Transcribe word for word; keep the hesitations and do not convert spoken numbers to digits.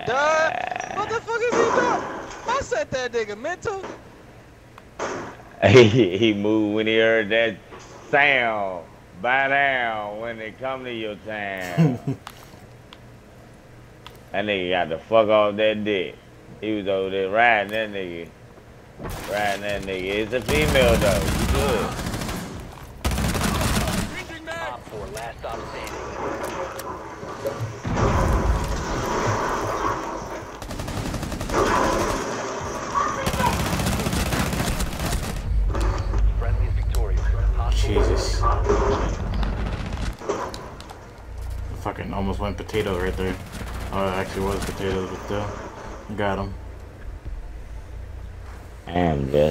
dog. What the fuck is he doing? I said that nigga mental. he, he moved when he heard that sound. Bow down when they come to your town. That nigga got the fuck off that dick. He was over there riding that nigga. Riding that nigga. It's a female though. You good. Top four, last stop standing. Friendly is victorious. Jesus. Fucking almost went potato right there. Oh, it actually was potatoes, but still. Got him. Damn, Jess.